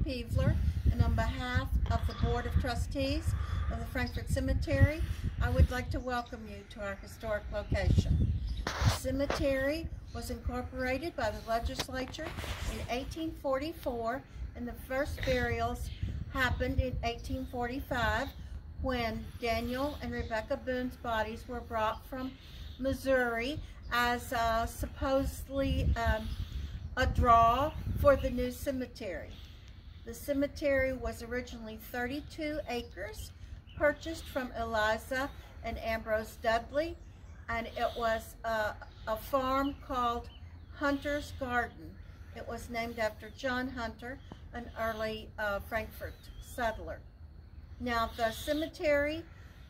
Peavler, and on behalf of the Board of Trustees of the Frankfort Cemetery, I would like to welcome you to our historic location. The cemetery was incorporated by the legislature in 1844, and the first burials happened in 1845 when Daniel and Rebecca Boone's bodies were brought from Missouri as supposedly a draw for the new cemetery. The cemetery was originally 32 acres, purchased from Eliza and Ambrose Dudley, and it was a farm called Hunter's Garden. It was named after John Hunter, an early Frankfort settler. Now, the cemetery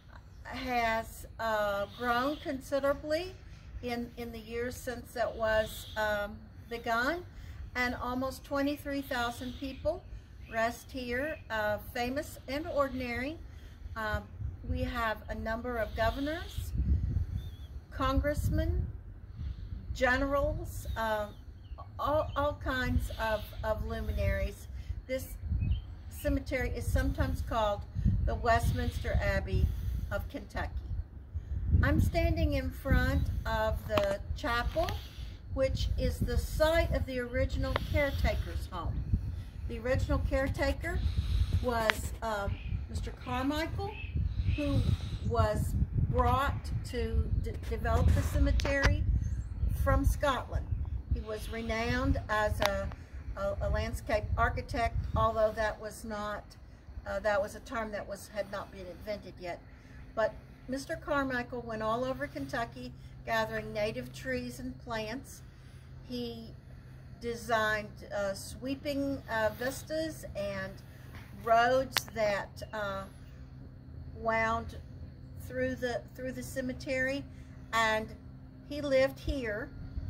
has grown considerably in the years since it was begun, and almost 23,000 people rest here, famous and ordinary. We have a number of governors, congressmen, generals, all kinds of luminaries. This cemetery is sometimes called the Westminster Abbey of Kentucky. I'm standing in front of the chapel, which is the site of the original caretaker's home. The original caretaker was Mr. Carmichael, who was brought to develop the cemetery from Scotland. He was renowned as a landscape architect, although that was not that was a term that had not been invented yet. But Mr. Carmichael went all over Kentucky gathering native trees and plants. He designed sweeping vistas and roads that wound through the cemetery, and he lived here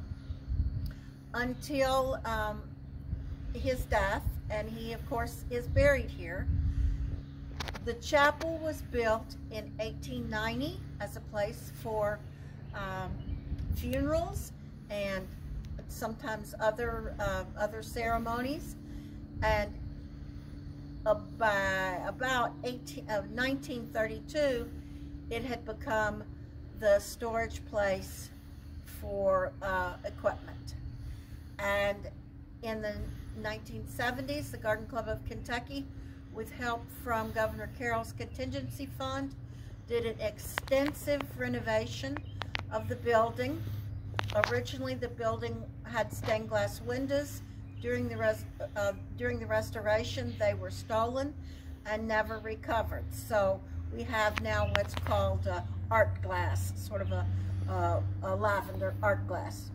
until his death, and he of course is buried here. The chapel was built in 1890 as a place for funerals and sometimes other ceremonies, and by about 1932 it had become the storage place for equipment. And in the 1970s, the Garden Club of Kentucky, with help from Governor Carroll's contingency fund, did an extensive renovation of the building. Originally, the building had stained glass windows. During the restoration, they were stolen and never recovered. So we have now what's called art glass, sort of a lavender art glass.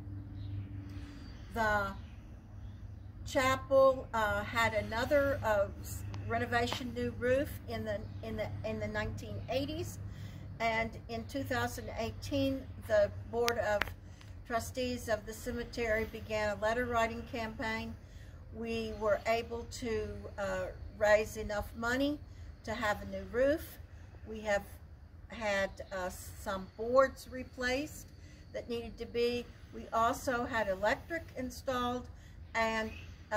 The chapel had another renovation, new roof in the 1980s, and in 2018 the Board of Trustees of the cemetery began a letter writing campaign. We were able to raise enough money to have a new roof. We have had some boards replaced that needed to be. We also had electric installed, and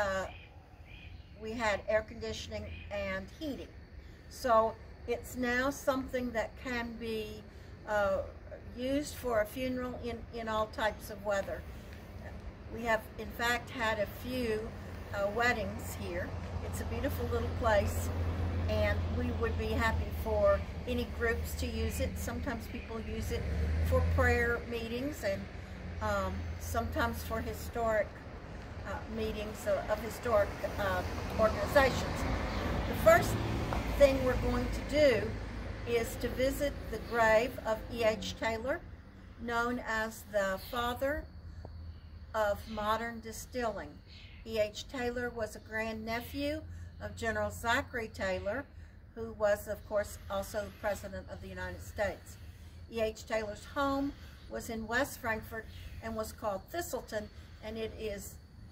we had air conditioning and heating. So it's now something that can be used for a funeral in all types of weather. We have in fact had a few weddings here. It's a beautiful little place, and we would be happy for any groups to use it. Sometimes people use it for prayer meetings, and sometimes for historic meetings of historic organizations. The first thing we're going to do is to visit the grave of E.H. Taylor, known as the father of modern distilling. E.H. Taylor was a grandnephew of General Zachary Taylor, who was, of course, also the President of the United States. E.H. Taylor's home was in West Frankfort and was called Thistleton, and its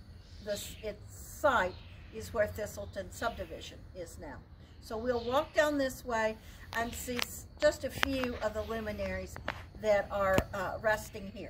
site is where Thistleton subdivision is now. So we'll walk down this way and see just a few of the luminaries that are resting here.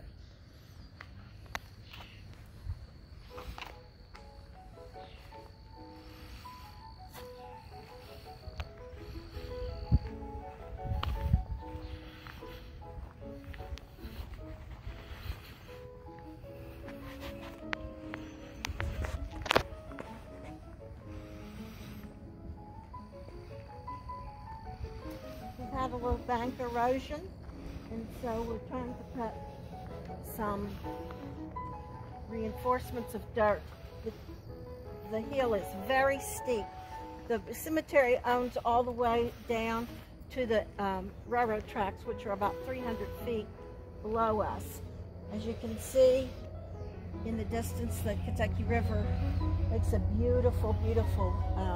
had a little bank erosion, and so we're trying to put some reinforcements of dirt. The hill is very steep. The cemetery owns all the way down to the railroad tracks, which are about 300 feet below us. As you can see in the distance, the Kentucky River makes a beautiful, beautiful,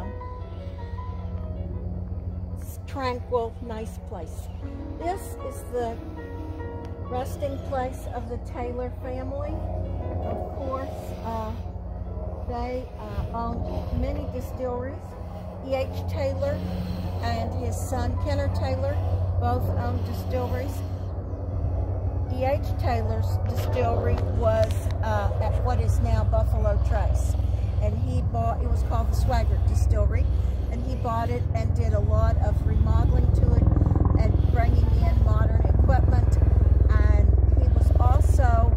tranquil, nice place. This is the resting place of the Taylor family. Of course, they owned many distilleries. E.H. Taylor and his son Kenner Taylor both owned distilleries. E.H. Taylor's distillery was at what is now Buffalo Trace, and he bought, it was called the Swaggart Distillery, and he bought it and did a lot of remodeling to it and bringing in modern equipment. And he was also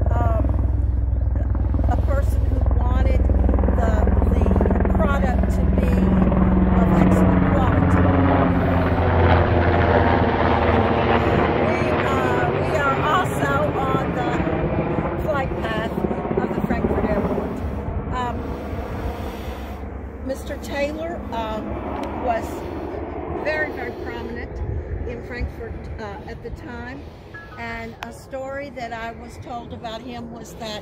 a person who wanted the product to be of excellent quality. We are also on the flight path of the Frankfort Airport. Mr. Taylor was very, very prominent in Frankfort at the time, and a story that I was told about him was that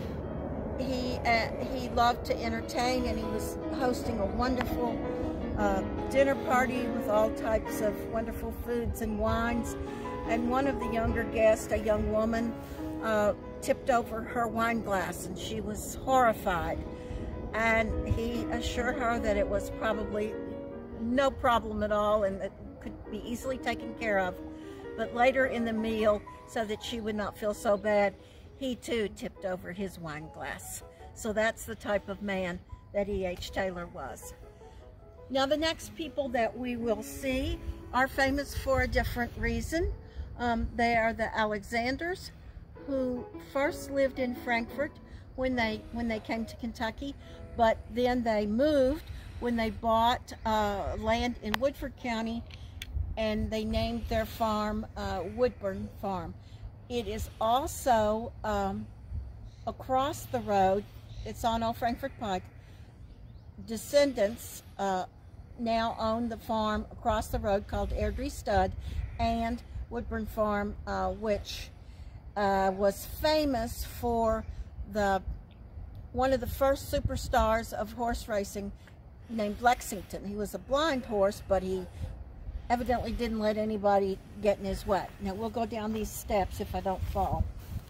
he loved to entertain, and he was hosting a wonderful dinner party with all types of wonderful foods and wines, and one of the younger guests, a young woman, tipped over her wine glass, and she was horrified, and he assured her that it was probably no problem at all and that could be easily taken care of. But later in the meal, so that she would not feel so bad, he too tipped over his wine glass. So that's the type of man that E.H. Taylor was. Now the next people that we will see are famous for a different reason. They are the Alexanders, who first lived in Frankfort when they came to Kentucky, but then they moved when they bought land in Woodford County, and they named their farm Woodburn Farm. It is also across the road. It's on Old Frankfort Pike. Descendants now own the farm across the road called Airdrie Stud and Woodburn Farm, which was famous for one of the first superstars of horse racing named Lexington. He was a blind horse, but he evidently didn't let anybody get in his way. Now we'll go down these steps if I don't fall.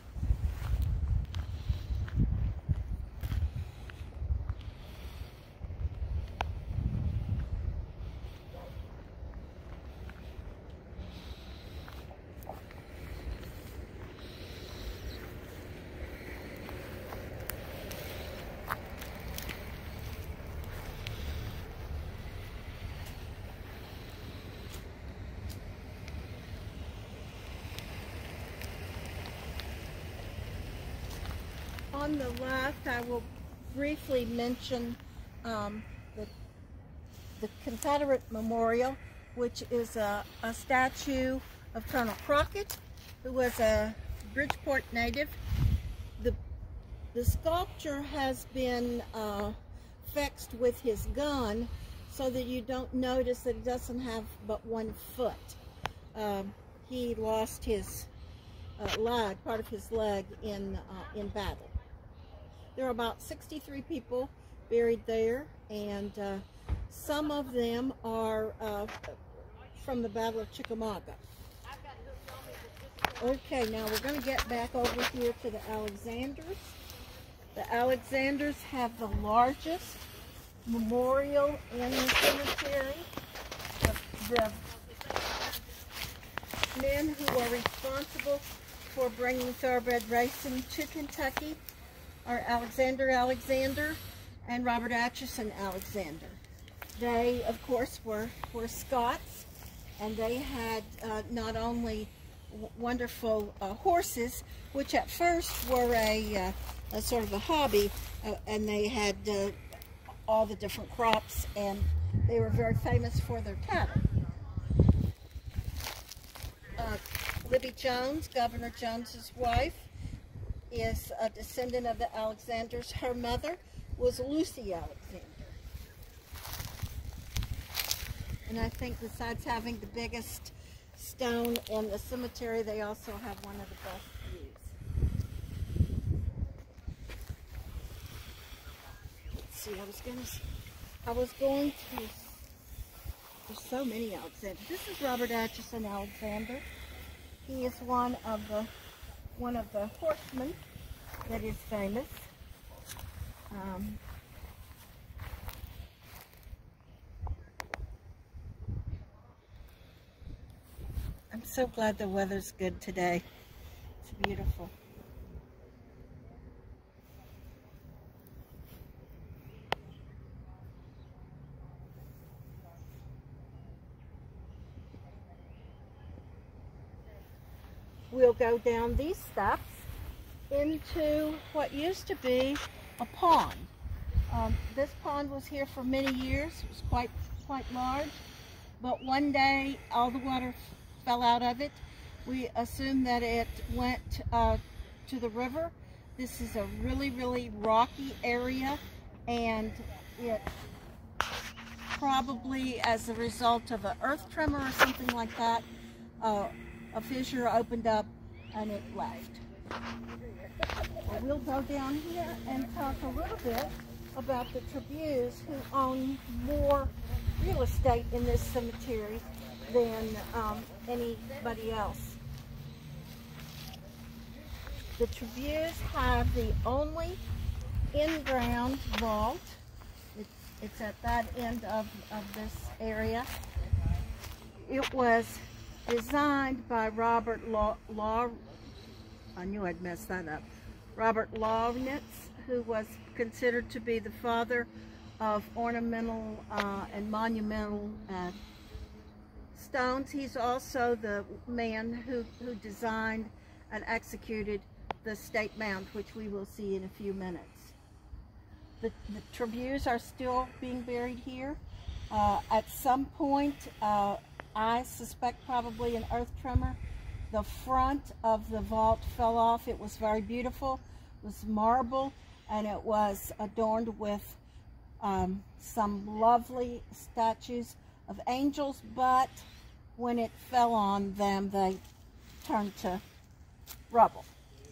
On the left, I will briefly mention the Confederate Memorial, which is a statue of Colonel Crockett, who was a Bridgeport native. The sculpture has been fixed with his gun so that you don't notice that it doesn't have but one foot. He lost his leg, part of his leg, in battle. There are about 63 people buried there, and some of them are from the Battle of Chickamauga. Okay, now we're going to get back over here to the Alexanders. The Alexanders have the largest memorial in the cemetery. The men who are responsible for bringing thoroughbred racing to Kentucky are Alexander and Robert Atchison Alexander. They, of course, were Scots, and they had not only wonderful horses, which at first were a sort of a hobby, and they had all the different crops, and they were very famous for their cattle. Libby Jones, Governor Jones's wife, is a descendant of the Alexanders. Her mother was Lucy Alexander. And I think besides having the biggest stone in the cemetery, they also have one of the best views. Let's see, I was going to, there's so many Alexanders. This is Robert Atchison Alexander. He is one of the horsemen that is famous. I'm so glad the weather's good today. It's beautiful. We'll go down these steps into what used to be a pond. This pond was here for many years. It was quite large, but one day all the water fell out of it. We assume that it went to the river. This is a really rocky area, and it probably as a result of an earth tremor or something like that, a fissure opened up and it left. Well, we'll go down here and talk a little bit about the Trebeus, who own more real estate in this cemetery than anybody else. The Trebeus have the only in-ground vault. It's at that end of this area. It was designed by Robert I knew I'd mess that up. Robert Lawnitz, who was considered to be the father of ornamental and monumental stones. He's also the man who designed and executed the state mound, which we will see in a few minutes. The Trebeus are still being buried here. At some point, I suspect probably an earth tremor, the front of the vault fell off. It was very beautiful. It was marble, and it was adorned with some lovely statues of angels, but when it fell on them, they turned to rubble.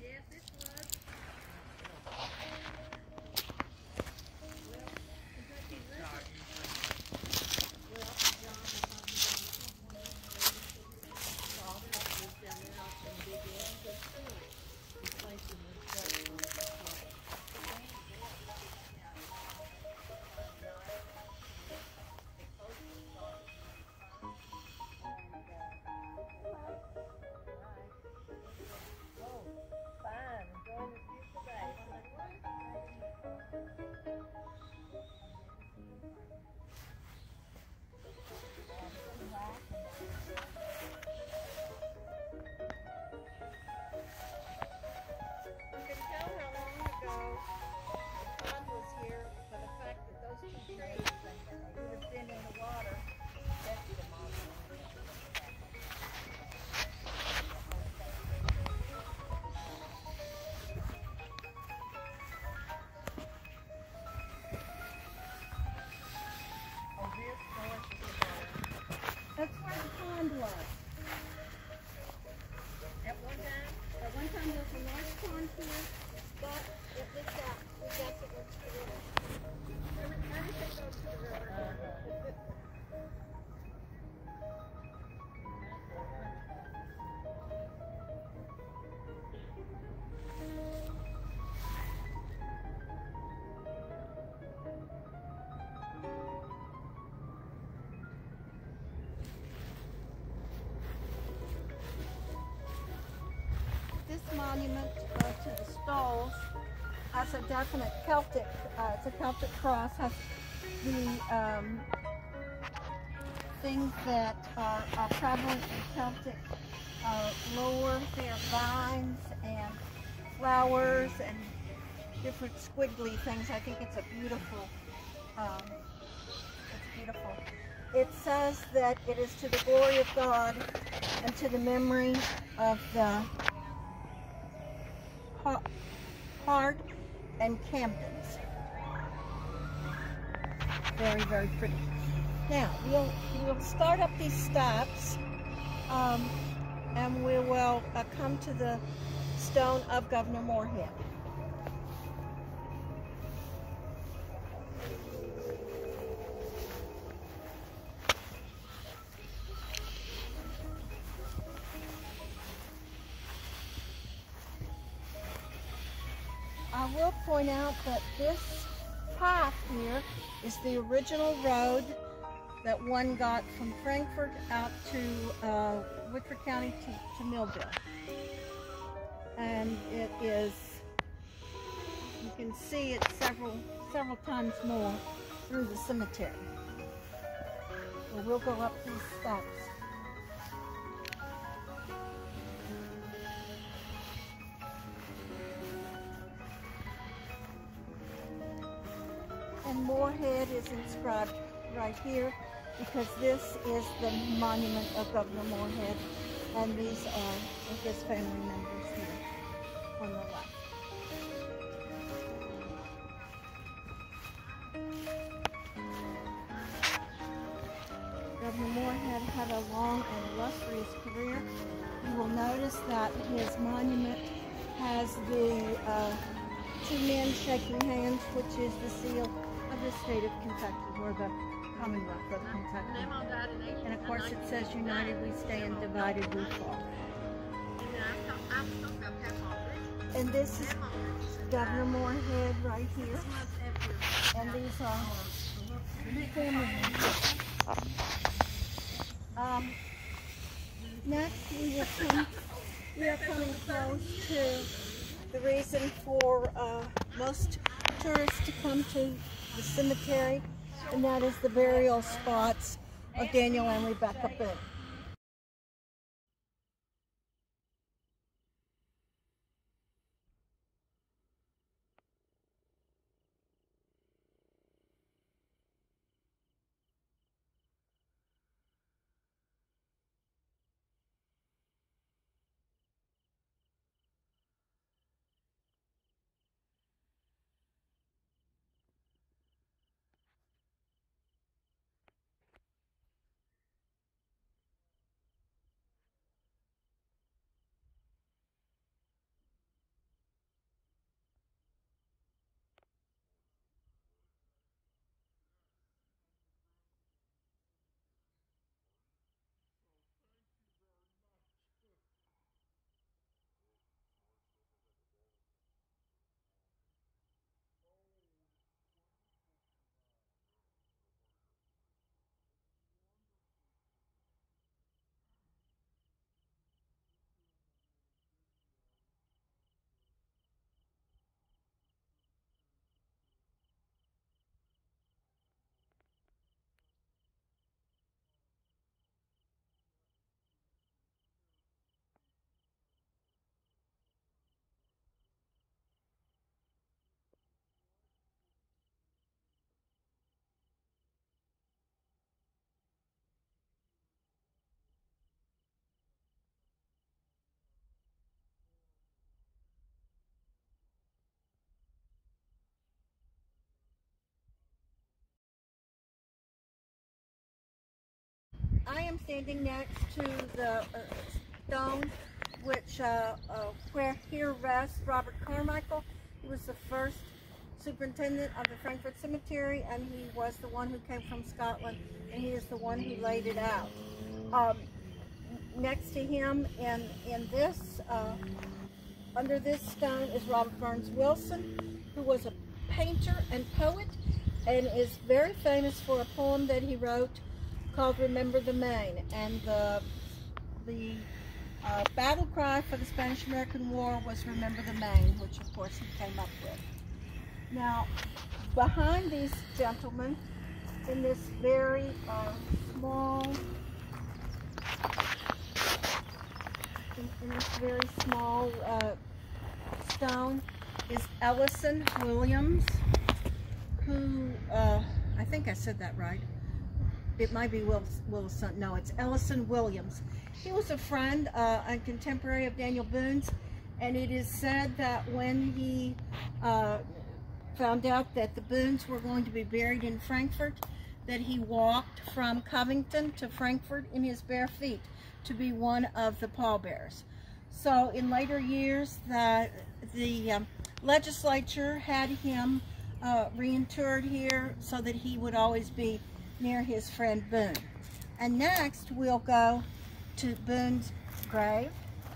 That's where the pond was. At one time there was a large pond here, but it leaked out. We guess it went to the river. Everything goes to the river. This monument to the stalls has a definite Celtic, it's a Celtic cross, has the things that are prevalent in Celtic lore. There are vines and flowers and different squiggly things. I think it's a beautiful, it's beautiful. It says that it is to the glory of God and to the memory of the Hard and Camdens. Very, very pretty. Now, we'll start up these steps, and we will come to the stone of Governor Moorhead. I will point out that this path here is the original road that one got from Frankfort out to Wickford County to Millville. And it is, you can see it several times more through the cemetery. So we'll go up these steps. And Moorhead is inscribed right here because this is the monument of Governor Moorhead, and these are his family members here on the left. Governor Moorhead had a long and illustrious career. You will notice that his monument has the two men shaking hands, which is the seal of the state of Kentucky, or the Commonwealth of Kentucky. And of course it says, "United we stand, divided we fall." And this is Governor Moorhead right here. And these are family members. Next we are coming close to the reason for most tourists to come to the cemetery, and that is the burial spots of Daniel and Rebecca Boone. I am standing next to the stone where here rests Robert Carmichael. He was the first superintendent of the Frankfort Cemetery, and he was the one who came from Scotland, and he is the one who laid it out. Next to him in this, under this stone, is Robert Burns Wilson, who was a painter and poet, and is very famous for a poem that he wrote called "Remember the Maine." And the battle cry for the Spanish-American War was "Remember the Maine," which of course he came up with. Now, behind these gentlemen, in this very small stone, is Ellison Williams, who I think I said that right. It might be Wilson. No, it's Ellison Williams. he was a friend and contemporary of Daniel Boone's, and it is said that when he found out that the Boones were going to be buried in Frankfort, that he walked from Covington to Frankfort in his bare feet to be one of the pallbearers. So in later years, the legislature had him reinterred here so that he would always be near his friend Boone. And next we'll go to Boone's grave.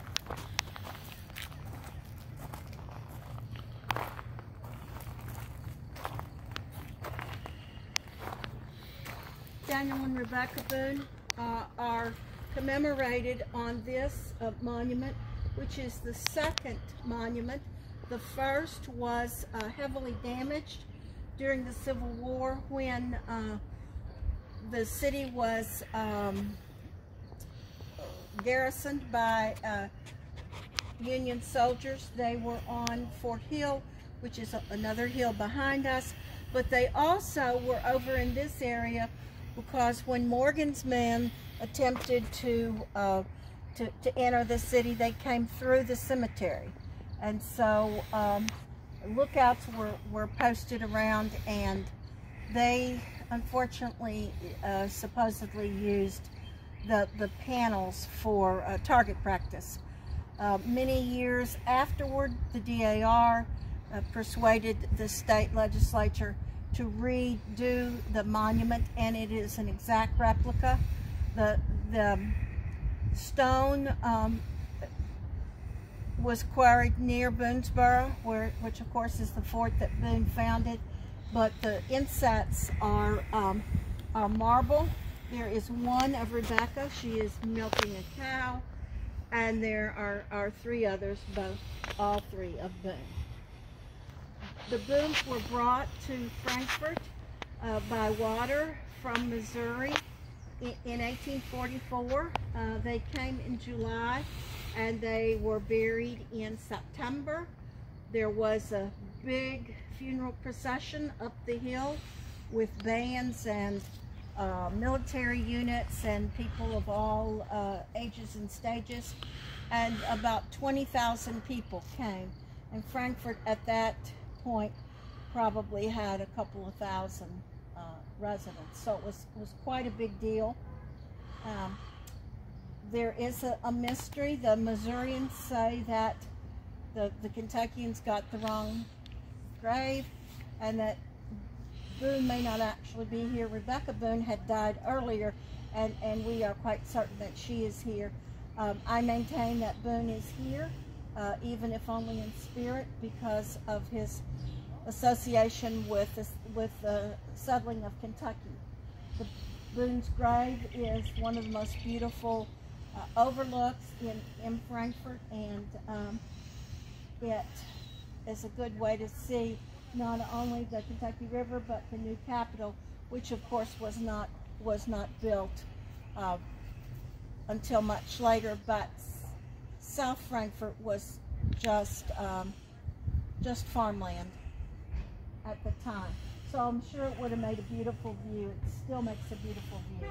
Daniel and Rebecca Boone are commemorated on this monument, which is the second monument. The first was heavily damaged during the Civil War when the city was garrisoned by Union soldiers. They were on Fort Hill, which is another hill behind us, but they also were over in this area because when Morgan's men attempted to enter the city, they came through the cemetery. And so lookouts were posted around, and they unfortunately supposedly used the panels for target practice. Many years afterward, the DAR persuaded the state legislature to redo the monument, and it is an exact replica. The stone was quarried near Boonesboro, which of course is the fort that Boone founded, but the insets are marble. There is one of Rebecca. She is milking a cow, and there are three others, all three of Boone. The Boones were brought to Frankfort by water from Missouri in 1844. They came in July, and they were buried in September. There was a big funeral procession up the hill with bands and military units and people of all ages and stages, and about 20,000 people came. And Frankfort at that point probably had a couple of thousand residents, so it was quite a big deal. There is a mystery. The Missourians say that the Kentuckians got the wrong grave, and that Boone may not actually be here. Rebecca Boone had died earlier, and we are quite certain that she is here. I maintain that Boone is here, even if only in spirit, because of his association with the settling of Kentucky. The Boone's grave is one of the most beautiful overlooks in Frankfort, and it is a good way to see not only the Kentucky River but the new Capitol, which of course was not built until much later. But South Frankfort was just farmland at the time, so I'm sure it would have made a beautiful view. It still makes a beautiful view.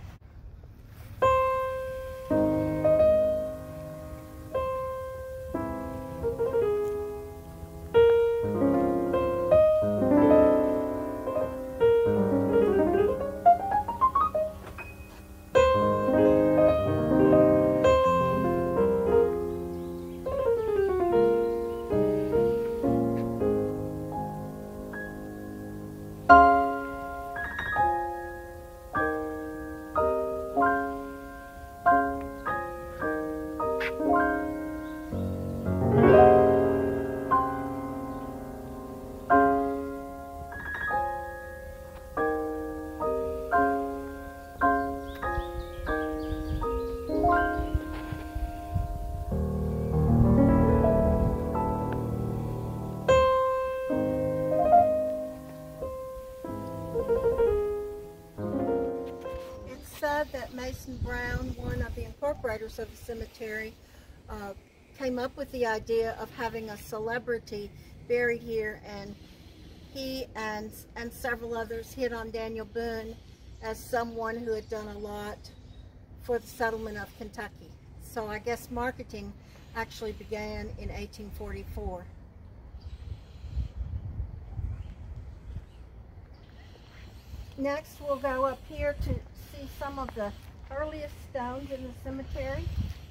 That Mason Brown, one of the incorporators of the cemetery, came up with the idea of having a celebrity buried here, and he and several others hit on Daniel Boone as someone who had done a lot for the settlement of Kentucky. So I guess marketing actually began in 1844. Next, we'll go up here to see some of the earliest stones in the cemetery.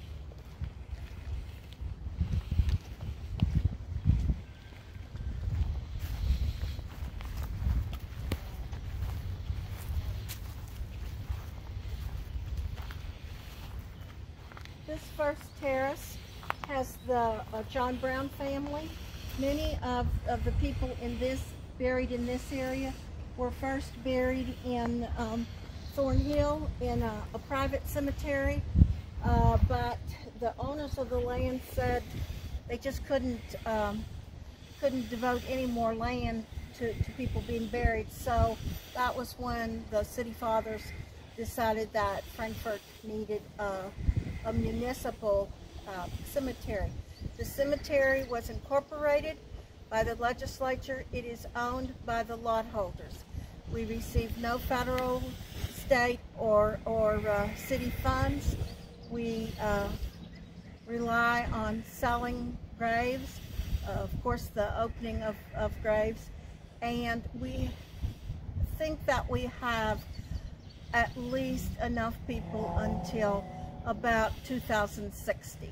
This first terrace has the John Brown family. Many of the people buried in this area were first buried in Thornhill in a private cemetery, but the owners of the land said they just couldn't devote any more land to people being buried. So that was when the city fathers decided that Frankfort needed a municipal cemetery. The cemetery was incorporated by the legislature. It is owned by the lot holders. We receive no federal, state, or city funds. We rely on selling graves, of course the opening of graves, and we think that we have at least enough people until about 2060.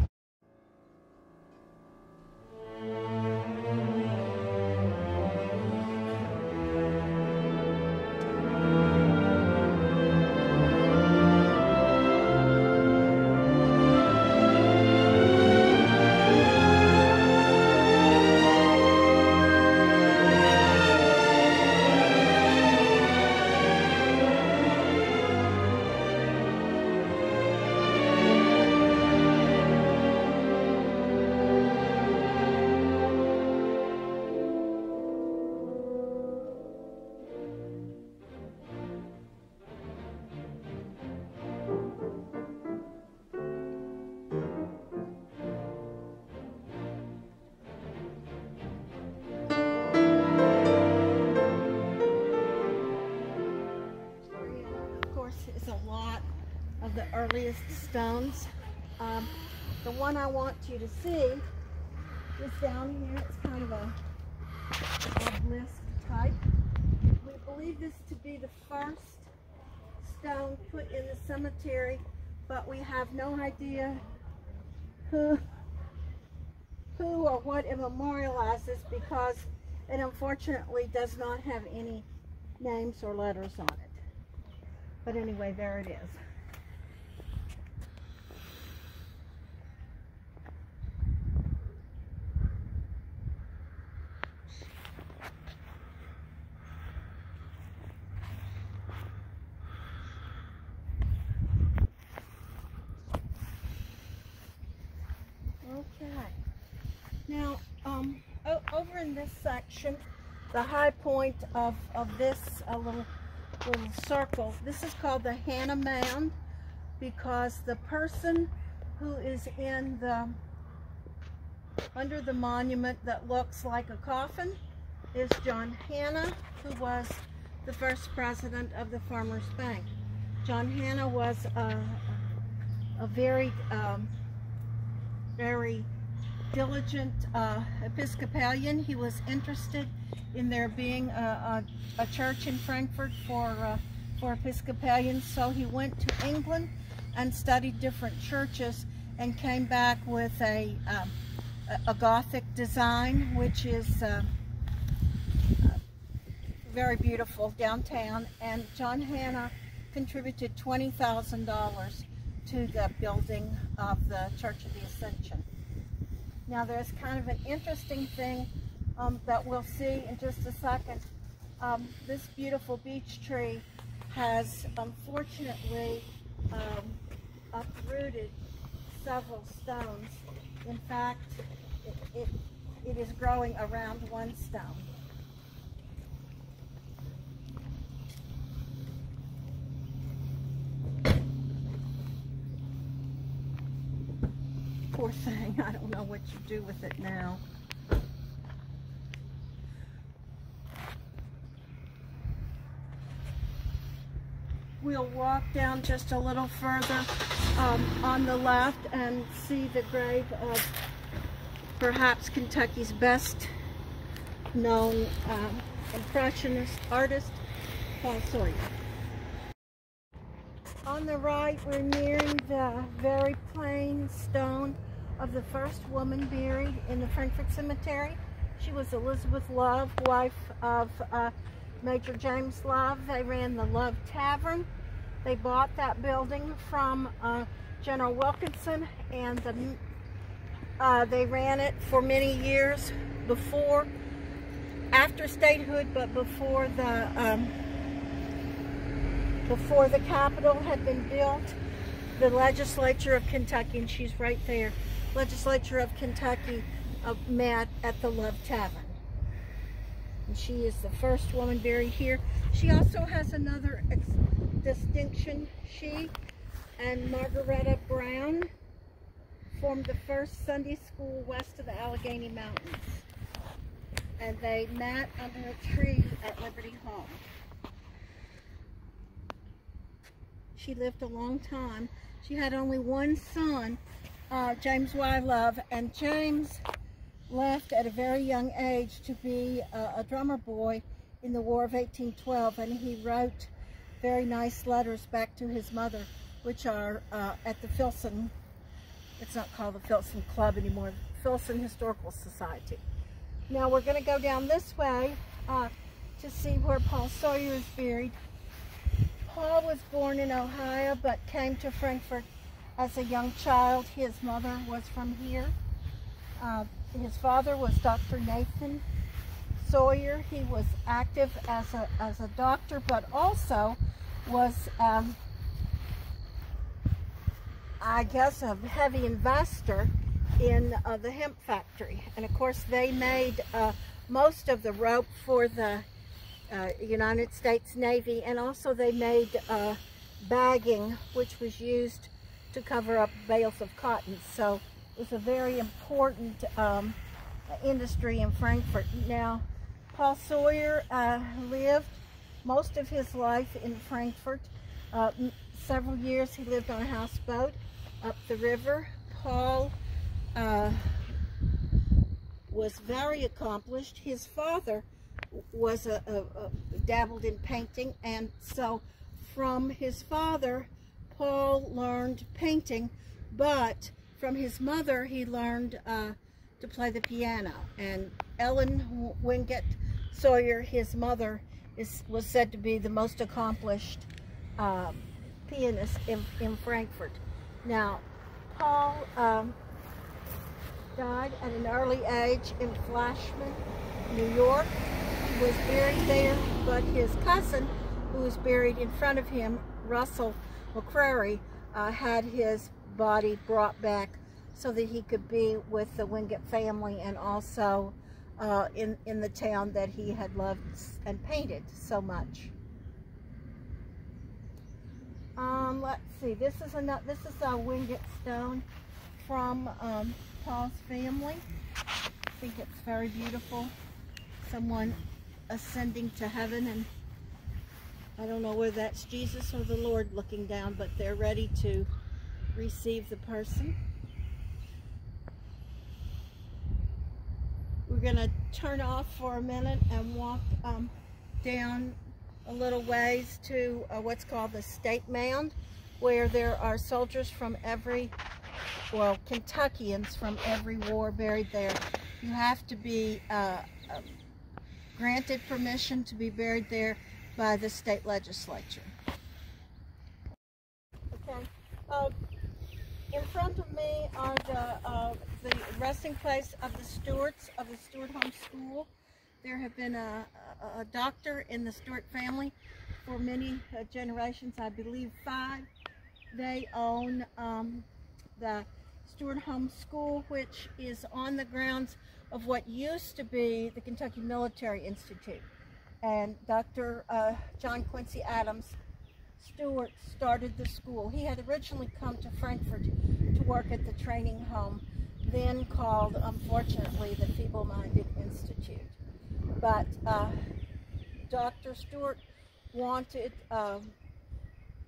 Is a lot of the earliest stones. The one I want you to see is down here. It's kind of a obelisk type. We believe this to be the first stone put in the cemetery, but we have no idea who or what it memorializes, because it unfortunately does not have any names or letters on it. But anyway, there it is. Okay. Now, over in this section, the high point of this little circle, this is called the Hannah Mound, because the person who is in under the monument that looks like a coffin is John Hannah, who was the first president of the Farmers Bank. John Hannah was a very diligent Episcopalian. He was interested in there being a church in Frankfort for Episcopalians, so he went to England and studied different churches and came back with a Gothic design, which is very beautiful downtown. And John Hannah contributed $20,000 to the building of the Church of the Ascension. Now, there's kind of an interesting thing that we'll see in just a second. This beautiful beech tree has unfortunately uprooted several stones. In fact, it is growing around one stone. Poor thing, I don't know what you do with it now. we'll walk down just a little further on the left and see the grave of perhaps Kentucky's best known impressionist artist, Paul Sawyer. On the right, we're nearing the very plain stone of the first woman buried in the Frankfort Cemetery. She was Elizabeth Love, wife of Major James Love. They ran the Love Tavern. They bought that building from General Wilkinson, and they ran it for many years after statehood, but before the Capitol had been built. The legislature of Kentucky, and she's right there, legislature of Kentucky met at the Love Tavern. And she is the first woman buried here. She also has another distinction. She and Margaretta Brown formed the first Sunday school west of the Allegheny Mountains. And they met under a tree at Liberty Hall. She lived a long time. She had only one son, James Y. Love, and James left at a very young age to be a drummer boy in the War of 1812, and he wrote very nice letters back to his mother, which are at the Filson, it's not called the Filson Club anymore, Filson Historical Society. Now we're going to go down this way to see where Paul Sawyer is buried. Paul was born in Ohio, but came to Frankfort as a young child. His mother was from here. His father was Dr. Nathan Sawyer. He was active as a doctor, but also was, I guess, a heavy investor in the hemp factory. And of course, they made most of the rope for the United States Navy, and also they made bagging, which was used to cover up bales of cotton. So it was a very important industry in Frankfort. Now, Paul Sawyer lived most of his life in Frankfort. Several years he lived on a houseboat up the river. Paul was very accomplished. His father was dabbled in painting, and so from his father Paul learned painting, but from his mother he learned to play the piano. And Ellen Wingate Sawyer, his mother, was said to be the most accomplished pianist in Frankfort. Now, Paul died at an early age in Flashman, New York. He was buried there, but his cousin, who was buried in front of him, Russell McCrary, had his body brought back so that he could be with the Wingate family, and also in the town that he had loved and painted so much. Let's see. This is a Wingate stone from Paul's family. I think it's very beautiful. Someone ascending to heaven, and I don't know whether that's Jesus or the Lord looking down, but they're ready to receive the person. We're going to turn off for a minute and walk down a little ways to what's called the State Mound, where there are soldiers from Kentuckians from every war buried there. You have to be granted permission to be buried there by the state legislature. Okay. In front of me are the resting place of the Stewarts of the Stewart Home School. There have been a doctor in the Stewart family for many generations, I believe 5. They own the Stewart Home School, which is on the grounds of what used to be the Kentucky Military Institute. And Dr. John Quincy Adams Stewart started the school. He had originally come to Frankfort to work at the training home, then called, unfortunately, the Feeble-Minded Institute. But Dr. Stewart wanted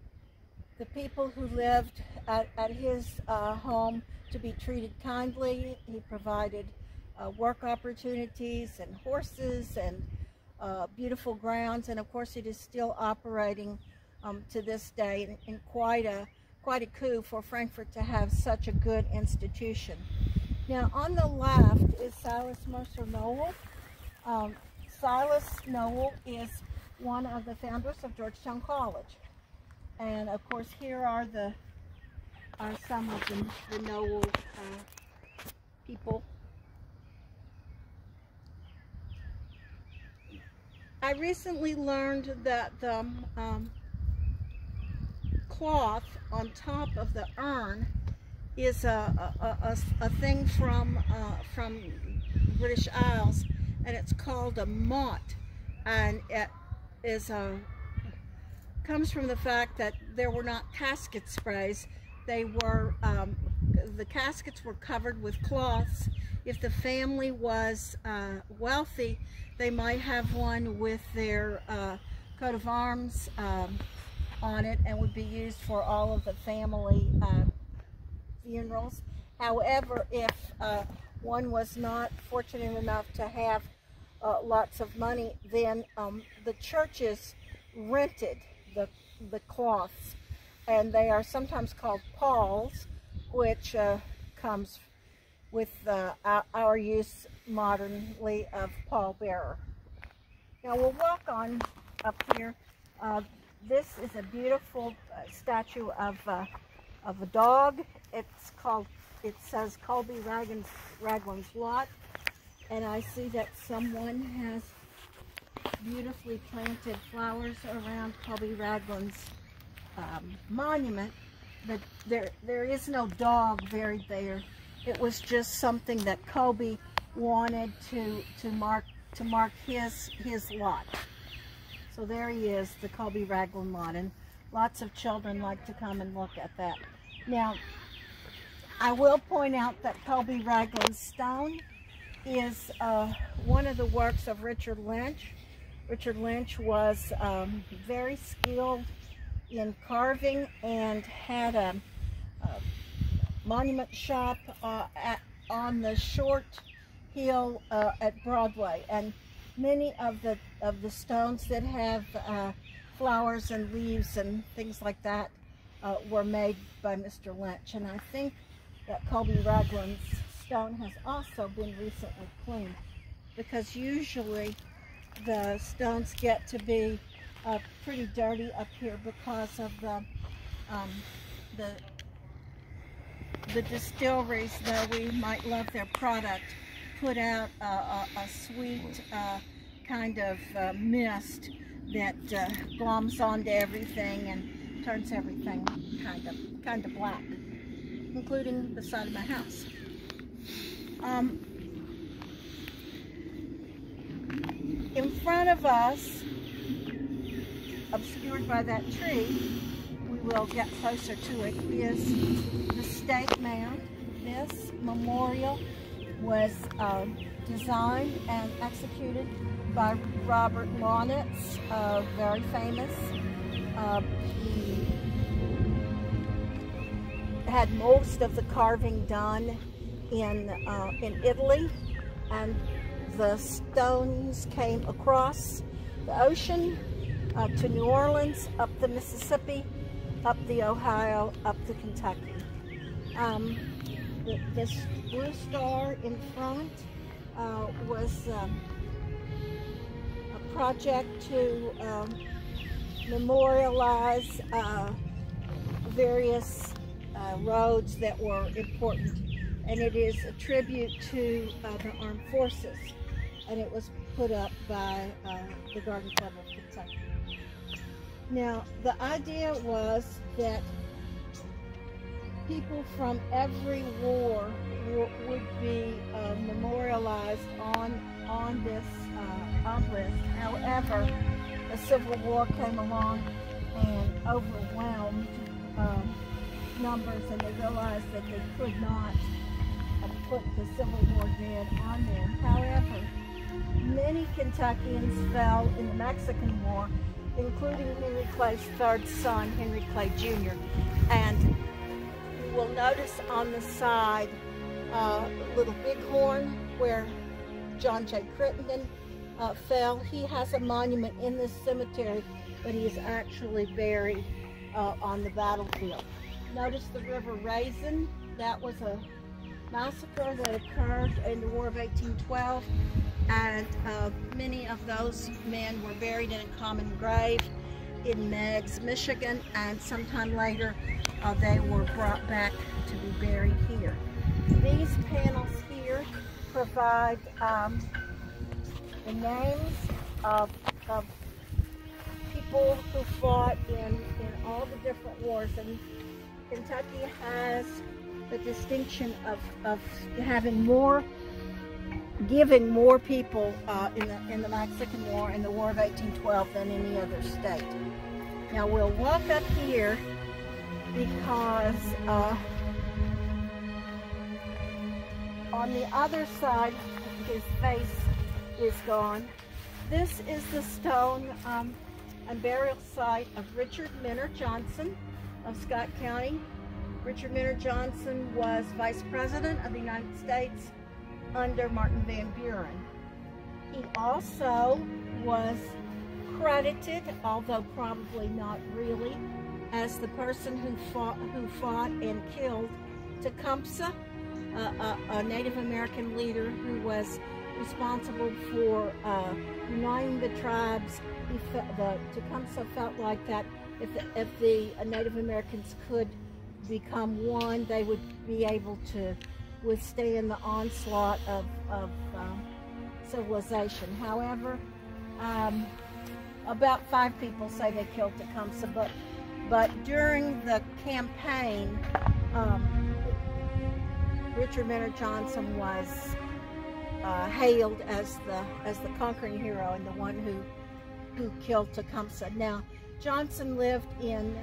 the people who lived at his home to be treated kindly. He provided work opportunities and horses and beautiful grounds, and of course it is still operating to this day, and quite a coup for Frankfort to have such a good institution. Now on the left is Silas Mercer Noel. Silas Noel is one of the founders of Georgetown College, and of course here are some of the Noel people. I recently learned that the cloth on top of the urn is a thing from British Isles, and it's called a mott, and it is comes from the fact that there were not casket sprays. They were the caskets were covered with cloths. If the family was wealthy, they might have one with their coat of arms on it, and would be used for all of the family funerals. However, if one was not fortunate enough to have lots of money, then the churches rented the cloths, and they are sometimes called palls, which comes with our use modernly of pallbearer. Now we'll walk on up here. This is a beautiful statue of a dog. It says Colby Raglan's Lot, and I see that someone has beautifully planted flowers around Colby Raglan's monument, but there is no dog buried there. It was just something that Colby wanted to mark his lot. So there he is, the Colby Raglan lot, and lots of children like to come and look at that. Now, I will point out that Colby Raglan's stone is one of the works of Richard Lynch. Richard Lynch was very skilled in carving and had a monument shop on the short hill at Broadway, and many of the stones that have flowers and leaves and things like that were made by Mr. Lynch. And I think that Colby Raglan's stone has also been recently cleaned, because usually the stones get to be pretty dirty up here because of the distilleries, though we might love their product, put out a sweet kind of mist that gloms onto everything and turns everything kind of black, including the side of my house. In front of us, obscured by that tree, we will get closer to it, is the stake mound. This memorial was designed and executed by Robert Launitz, very famous. He had most of the carving done in Italy, and the stones came across the ocean to New Orleans, up the Mississippi, up the Ohio, up to Kentucky. This blue star in front was a project to memorialize various roads that were important, and it is a tribute to the armed forces, and it was put up by the Garden Club of Kentucky. Now, the idea was that people from every war would be memorialized on this obelisk. However, the Civil War came along and overwhelmed numbers, and they realized that they could not put the Civil War dead on there. However, many Kentuckians fell in the Mexican War, including Henry Clay's third son, Henry Clay Jr. And you will notice on the side little bighorn where John J. Crittenden fell. He has a monument in this cemetery, but he is actually buried on the battlefield. Notice the River Raisin. That was a massacre that occurred in the War of 1812, and many of those men were buried in a common grave in Meigs, Michigan, and sometime later they were brought back to be buried here. These panels here provide the names of people who fought in all the different wars, and Kentucky has the distinction of having giving more people in the Mexican War and the War of 1812 than any other state. Now we'll walk up here because on the other side, his face is gone. This is the stone and burial site of Richard Minner Johnson of Scott County. Richard Minner Johnson was Vice President of the United States under Martin Van Buren. He also was credited, although probably not really, as the person who fought and killed Tecumseh, a Native American leader who was responsible for uniting the tribes. Tecumseh felt like that if the Native Americans could become one, they would be able to withstand the onslaught of civilization. However, about 5 people say they killed Tecumseh, but during the campaign, Richard Minner Johnson was hailed as the conquering hero and the one who killed Tecumseh. Now, Johnson lived in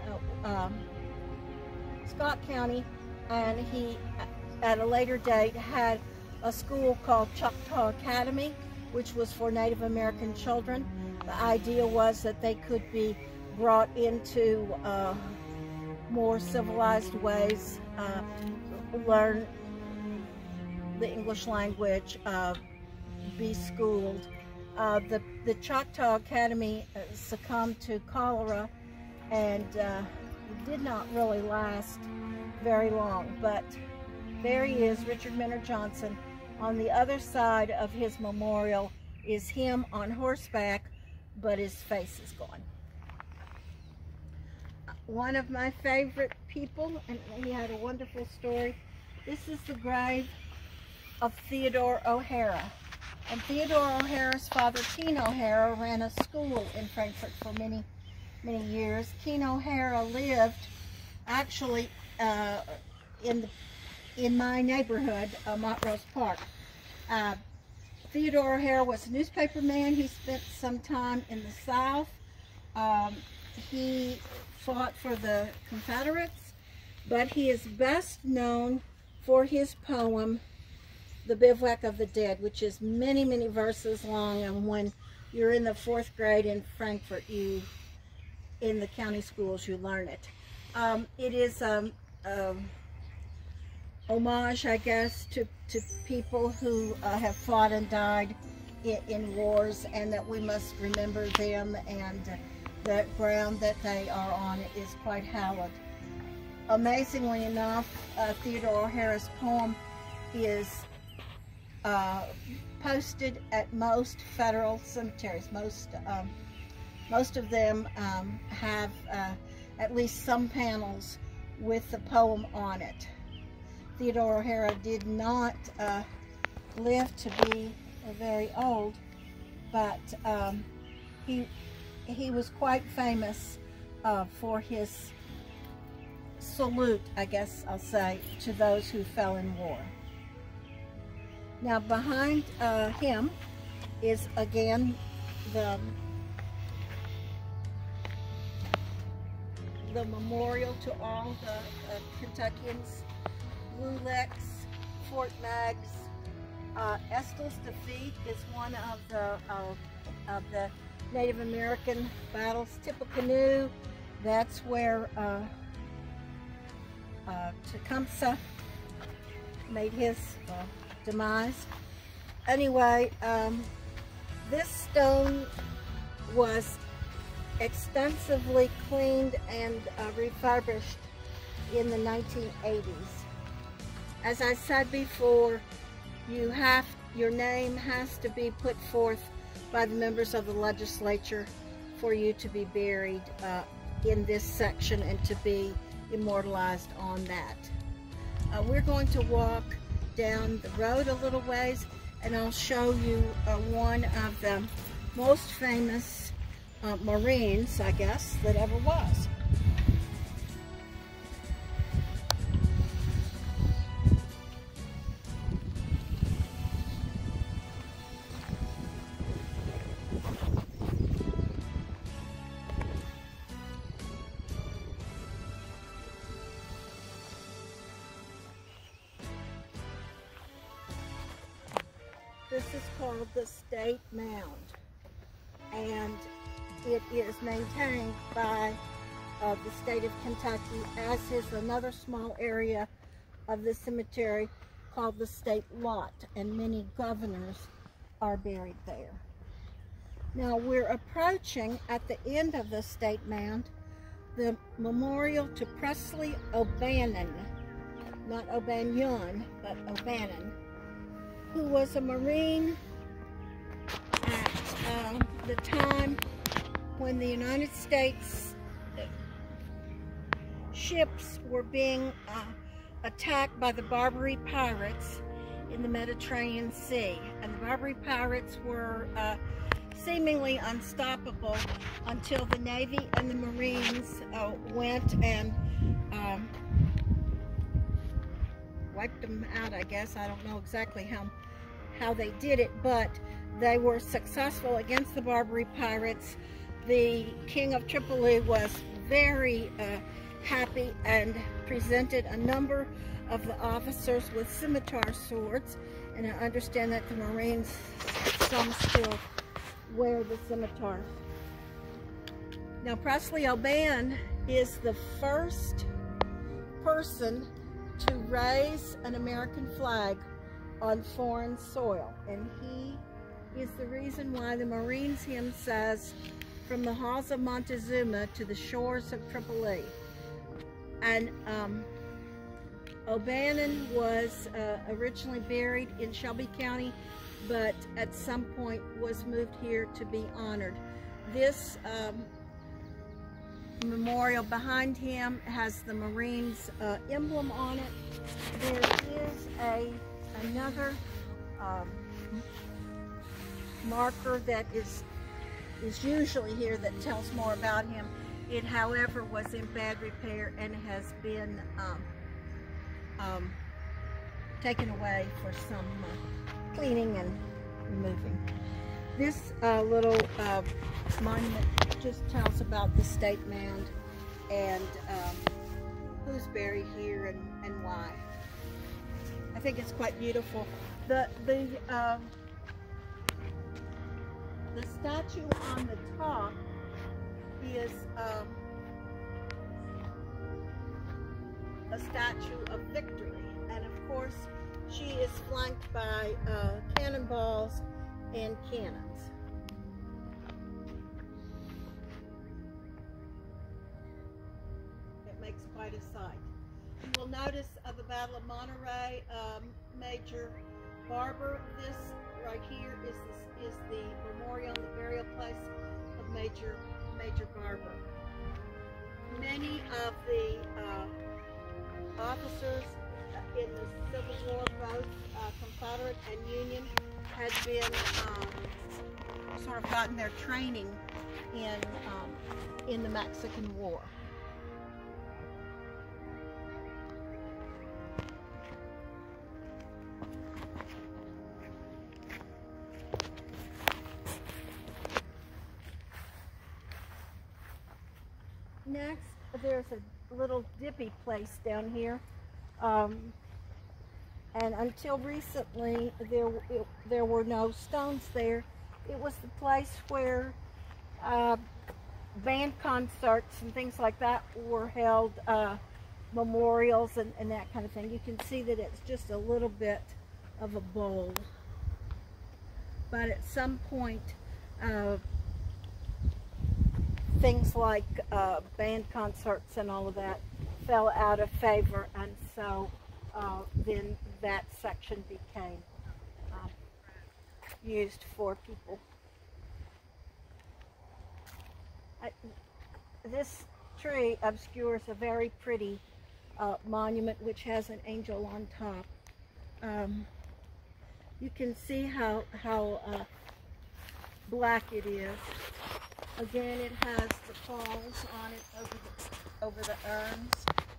Scott County, and he, at a later date, had a school called Choctaw Academy, which was for Native American children. The idea was that they could be brought into more civilized ways, learn the English language, be schooled. The Choctaw Academy succumbed to cholera, and it did not really last very long, but there he is, Richard Minner Johnson. On the other side of his memorial is him on horseback, but his face is gone. One of my favorite people, and he had a wonderful story. This is the grave of Theodore O'Hara. And Theodore O'Hara's father, Keene O'Hara, ran a school in Frankfort for many, many years. Keene O'Hara lived actually in my neighborhood, Montrose Park. Theodore O'Hara was a newspaper man. He spent some time in the South. He fought for the Confederates, but he is best known for his poem, The Bivouac of the Dead, which is many, many verses long, and when you're in the 4th grade in Frankfort, in the county schools, you learn it. It is homage, I guess, to people who have fought and died in wars, and that we must remember them, and the ground that they are on is quite hallowed. Amazingly enough, Theodore O'Hara's poem is posted at most federal cemeteries. Most of them have at least some panels with the poem on it. Theodore O'Hara did not live to be very old, but he was quite famous for his salute, I guess I'll say, to those who fell in war. Now behind him is again the memorial to all the Kentuckians. Blue Licks, Fort Meigs, Estill's Defeat is one of the Native American battles. Tippecanoe, that's where Tecumseh made his demise. Anyway, this stone was extensively cleaned and refurbished in the 1980s. As I said before, your name has to be put forth by the members of the legislature for you to be buried in this section and to be immortalized on that. We're going to walk down the road a little ways, and I'll show you one of the most famous Marines, I guess, that ever was. This is called the State Mound, and it is maintained by the state of Kentucky, as is another small area of the cemetery called the State Lot, and many governors are buried there. Now we're approaching, at the end of the State Mound, the memorial to Presley O'Bannon, not O'Banion, but O'Bannon, who was a Marine at the time when the United States ships were being attacked by the Barbary pirates in the Mediterranean Sea. And the Barbary pirates were seemingly unstoppable until the Navy and the Marines went and wiped them out, I guess. I don't know exactly how they did it, but they were successful against the Barbary pirates. The King of Tripoli was very happy and presented a number of the officers with scimitar swords, and I understand that the Marines, some still wear the scimitars. Now Presley O'Bannon is the first person to raise an American flag on foreign soil, and he is the reason why the Marines hymn says, "From the halls of Montezuma to the shores of Tripoli." And O'Bannon was originally buried in Shelby County, but at some point was moved here to be honored. This memorial behind him has the Marines emblem on it. There is another marker that is usually here that tells more about him. It, however, was in bad repair and has been taken away for some cleaning and removing. This little monument just tells about the State Mound and who's buried here and why. I think it's quite beautiful. The statue on the top is a statue of victory, and of course she is flanked by cannonballs and cannons. It makes quite a sight. You will notice the Battle of Monterey, Major Barber. This right here is the memorial and the burial place of Major Barber. Many of the officers in the Civil War, both Confederate and Union, had been sort of gotten their training in the Mexican War. Next, there's a little dippy place down here, and until recently there were no stones there. It was the place where Band concerts and things like that were held, memorials and that kind of thing. You can see that it's just a little bit of a bowl. But at some point, things like band concerts and all of that fell out of favor, and so then that section became used for people. This tree obscures a very pretty monument which has an angel on top. You can see how black it is. Again, it has the falls on it over the urns.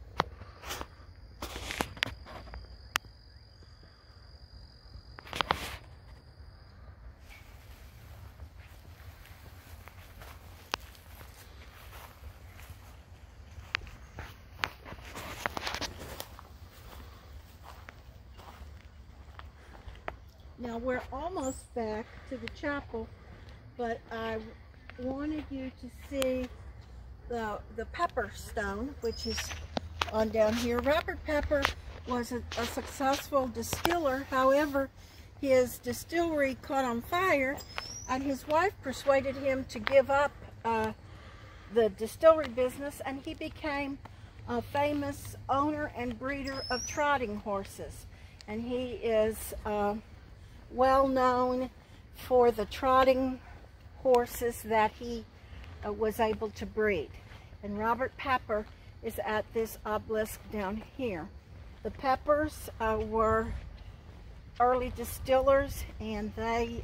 Now we're almost back to the chapel, but I wanted you to see the pepper stone, which is on down here. Robert Pepper was a successful distiller. However, his distillery caught on fire, and his wife persuaded him to give up the distillery business, and he became a famous owner and breeder of trotting horses. And he is well known for the trotting horses that he was able to breed. And Robert Pepper is at this obelisk down here. The Peppers were early distillers, and they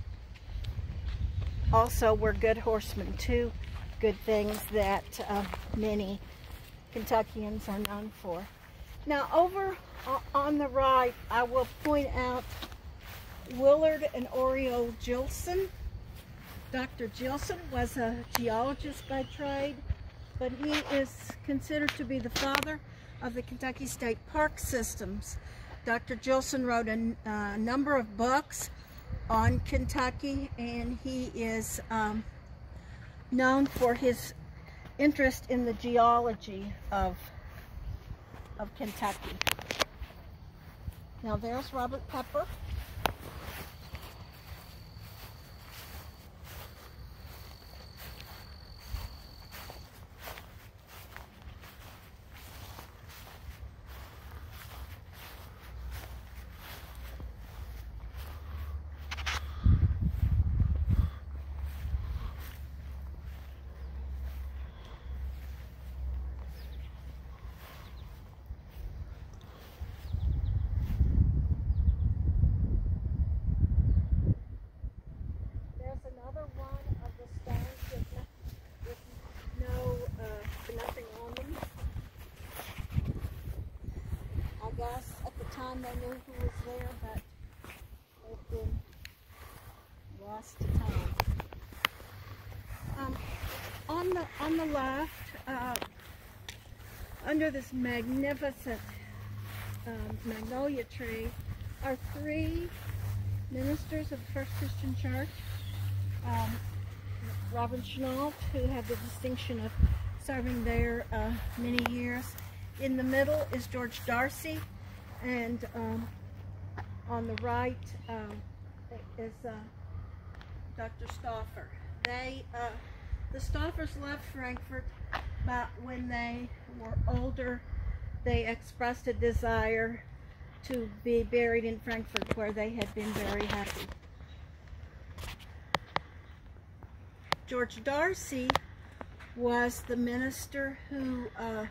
also were good horsemen too. Good things that many Kentuckians are known for. Now over on the right, I will point out Willard and Oriole Gilson. Dr. Gilson was a geologist by trade, but he is considered to be the father of the Kentucky State Park systems. Dr. Gilson wrote a number of books on Kentucky, and he is known for his interest in the geology of Kentucky. Now there's Robert Pepper. At the time they knew who was there, but they've been lost to time. On the left, under this magnificent magnolia tree, are three ministers of the First Christian Church. Robert Chenault, who had the distinction of serving there many years. In the middle is George Darcy, and on the right is Dr. Stauffer. The Stauffers left Frankfort, but when they were older, they expressed a desire to be buried in Frankfort, where they had been very happy. George Darcy was the minister who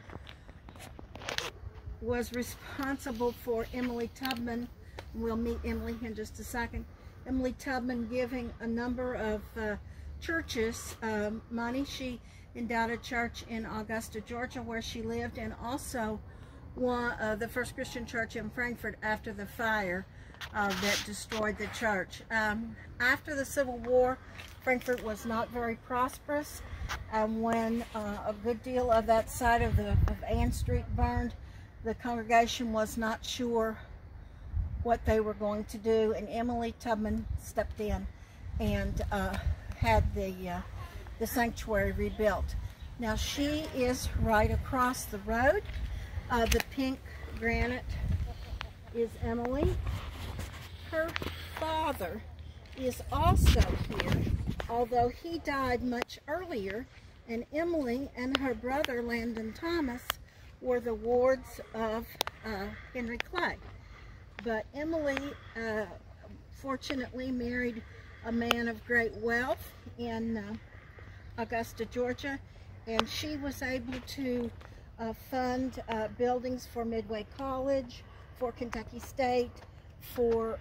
was responsible for Emily Tubman. We'll meet Emily in just a second. Emily Tubman giving a number of churches money. She endowed a church in Augusta, Georgia, where she lived, and also the First Christian Church in Frankfort after the fire that destroyed the church. After the Civil War, Frankfort was not very prosperous, and when a good deal of that side of Ann Street burned, the congregation was not sure what they were going to do, and Emily Tubman stepped in and had the the sanctuary rebuilt. Now she is right across the road. The pink granite is Emily. Her father is also here, although he died much earlier, and Emily and her brother Landon Thomas were the wards of Henry Clay. But Emily fortunately married a man of great wealth in Augusta, Georgia, and she was able to fund buildings for Midway College, for Kentucky State, for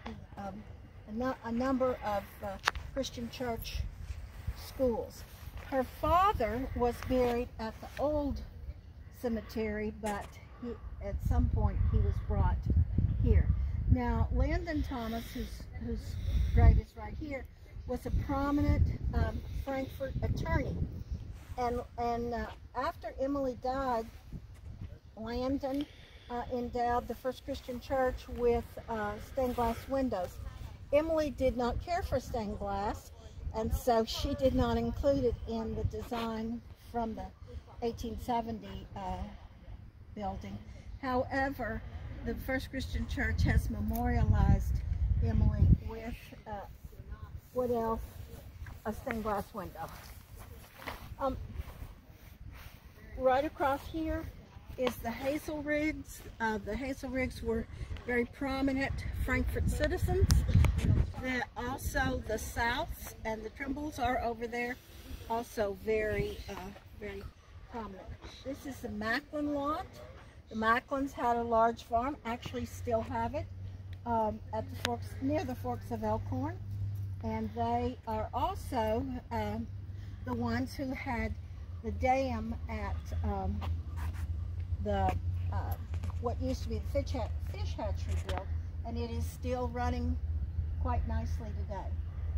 a number of Christian church schools. Her father was buried at the old cemetery, but at some point he was brought here. Now, Landon Thomas, whose grave is right here, was a prominent Frankfort attorney. And after Emily died, Landon endowed the First Christian Church with stained glass windows. Emily did not care for stained glass, and so she did not include it in the design from the 1870 building. However, the First Christian Church has memorialized Emily with, what else? A stained glass window. Right across here is the Hazelrigs. The Hazelrigs were very prominent Frankfort citizens. Also the Souths and the Trimbles are over there, also very prominent. This is the Macklin lot. The Macklins had a large farm, actually still have it, at the forks, near the forks of Elkhorn, and they are also the ones who had the dam at what used to be the fish hatchery built, and it is still running quite nicely today.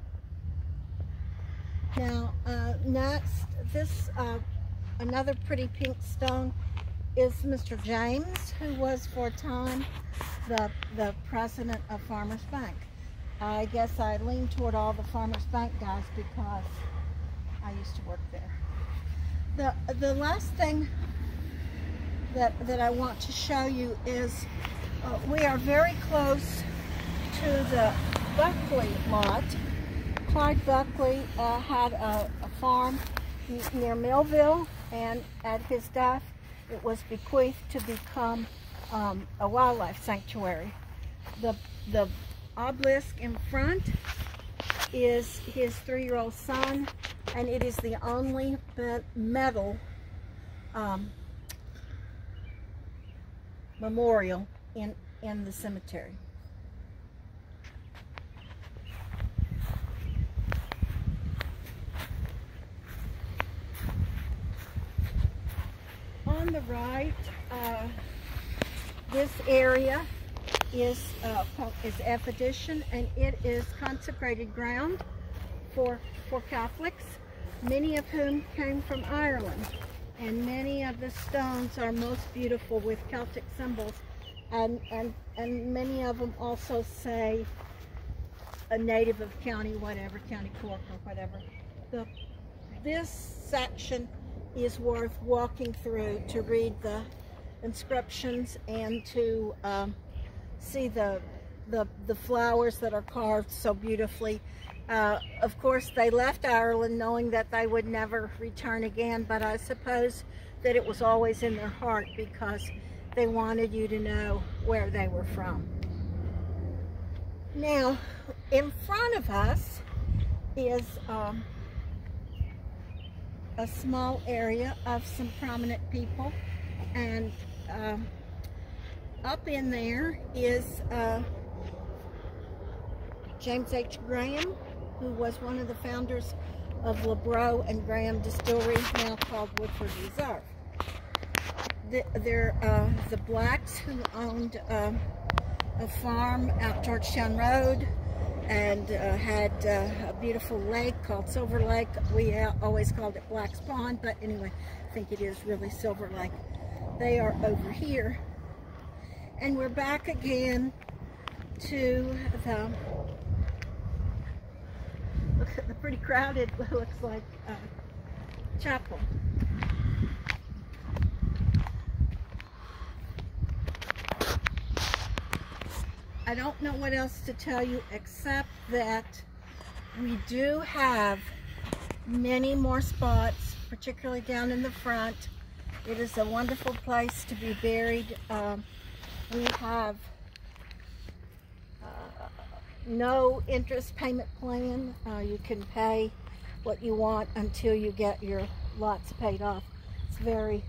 Now, next, this another pretty pink stone is Mr. James, who was for a time the president of Farmers Bank. I guess I lean toward all the Farmers Bank guys because I used to work there. The last thing that I want to show you is we are very close to the Buckley lot. Clyde Buckley had a farm near Millville, and at his death it was bequeathed to become a wildlife sanctuary. The obelisk in front is his 3-year-old son, and it is the only metal memorial in the cemetery. On the right, this area is Epidician, and it is consecrated ground for Catholics, many of whom came from Ireland. And many of the stones are most beautiful with Celtic symbols, and many of them also say a native of County whatever, County Cork or whatever. This section is worth walking through to read the inscriptions and to see the flowers that are carved so beautifully. Of course, they left Ireland knowing that they would never return again, but I suppose that it was always in their heart because they wanted you to know where they were from. Now, in front of us is a small area of some prominent people, and up in there is James H. Graham, who was one of the founders of LeBreau and Graham Distillery, now called Woodford Reserve. The blacks who owned a farm out Georgetown Road and had a beautiful lake called Silver Lake. We always called it Black's Pond, but anyway, I think it is really Silver Lake. They are over here. And we're back again to the the pretty crowded, looks like chapel. I don't know what else to tell you except that we do have many more spots, particularly down in the front. It is a wonderful place to be buried. We have no interest payment plan. You can pay what you want until you get your lots paid off. It's very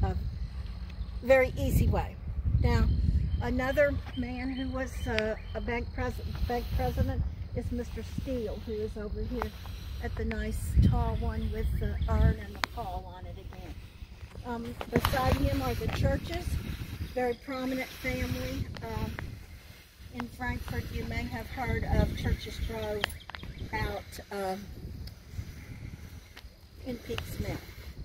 easy way. Now, another man who was a bank president is Mr. Steele, who is over here at the nice tall one with the urn and the pall on it again. Beside him are the churches, very prominent family. In Frankfort, you may have heard of Churches Grove out in Peaks Mill.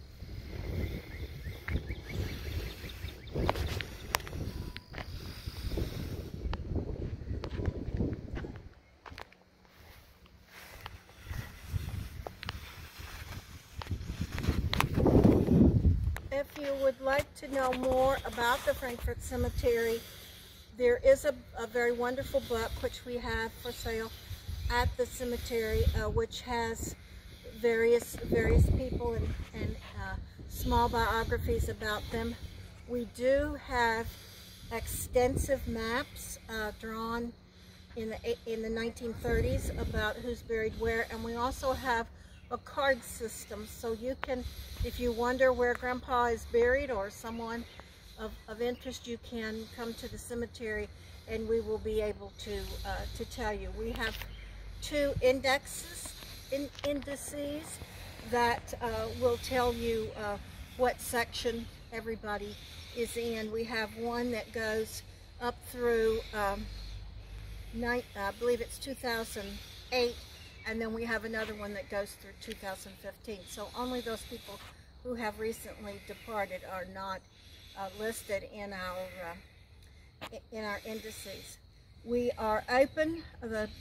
If you would like to know more about the Frankfort Cemetery, there is a very wonderful book which we have for sale at the cemetery, which has various people and small biographies about them. We do have extensive maps drawn in the 1930s about who's buried where, and we also have a card system, so you can, if you wonder where Grandpa is buried or someone of interest, you can come to the cemetery and we will be able to tell you. We have two indices that will tell you what section everybody is in. We have one that goes up through I believe it's 2008, and then we have another one that goes through 2015. So only those people who have recently departed are not listed in our indices. We are open. The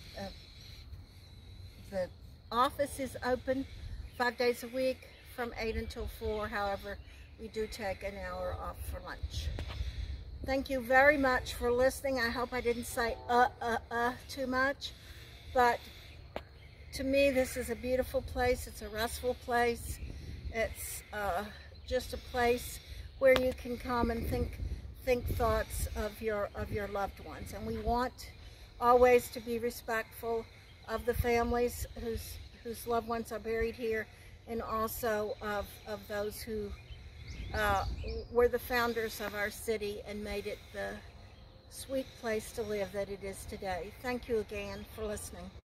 office is open 5 days a week from 8 until 4. However, we do take an hour off for lunch. Thank you very much for listening. I hope I didn't say too much, but to me this is a beautiful place. It's a restful place. It's just a place where you can come and think thoughts of your loved ones. And we want always to be respectful of the families whose loved ones are buried here, and also of those who were the founders of our city and made it the sweet place to live that it is today. Thank you again for listening.